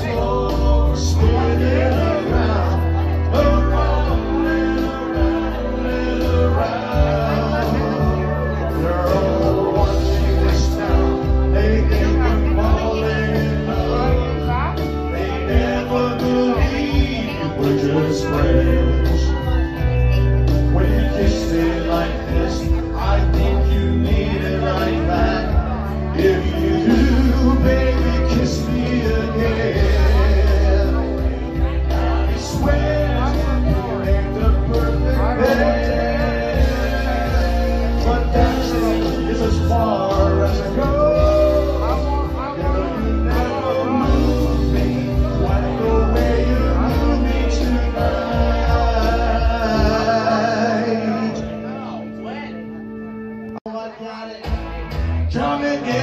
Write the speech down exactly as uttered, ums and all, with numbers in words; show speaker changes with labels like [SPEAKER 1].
[SPEAKER 1] floor, spinning around, around and around and around. They're all watching us now. They think we're falling in love. They never believe we're just friends. When you kiss me like this, I think you need it like that. If you do, baby, kiss me again. I swear you ain't the perfect man, but dancing is as far as I go. Girl, you never move me quite the way you move me tonight. I got it. Come and get